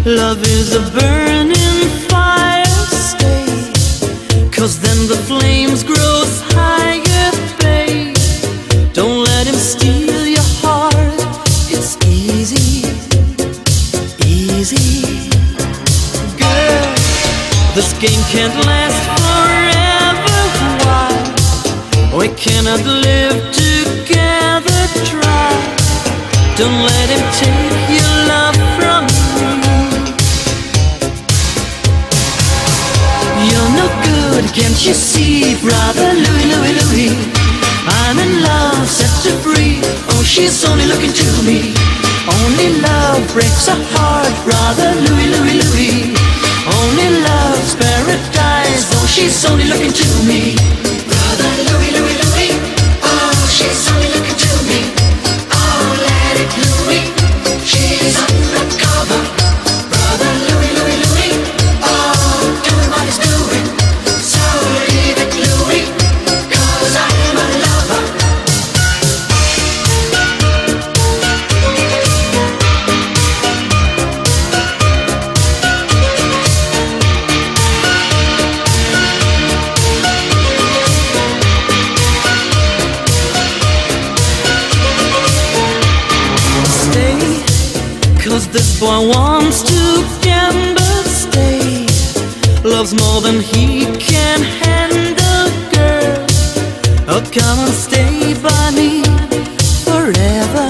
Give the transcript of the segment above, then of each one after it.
Love is a burning fire, stay, 'cause then the flames grows higher, babe. Don't let him steal your heart, it's easy, easy. Girl, this game can't last forever, why? We cannot live together, try. Don't let him take your love from me. You're no good, can't you see, brother Louie, Louie, Louie? I'm in love, set her free. Oh, she's only looking to me. Only love breaks a heart, brother Louie, Louie, Louie. Only love's paradise. Oh, she's only looking to me. Brother Louie, Louie, Louie. Oh, she's only looking to me. Oh, let it Louie. She's undercover. Brother Louie, Louie, Louie. Oh, doing what he's doing. So leave it Louie, 'cause I am a lover. Stay, 'cause this boy wants to gamble, stay. Loves more than he can handle, girl. Oh, come and stay by me forever,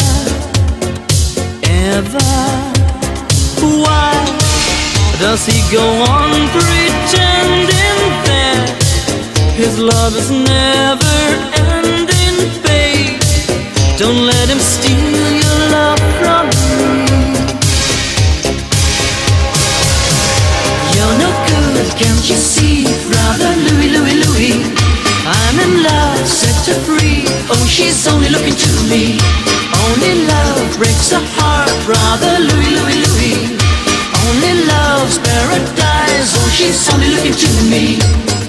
ever. Why does he go on pretending that his love is never ending, babe? Don't let him steal your love from me. You're no good, can't you see, brother Louie, Louie, Louie? I'm in love, set her free. Oh, she's only looking to me. Only love breaks a heart, brother Louie, Louie, Louie. Only love's paradise. Oh, she's only looking to me.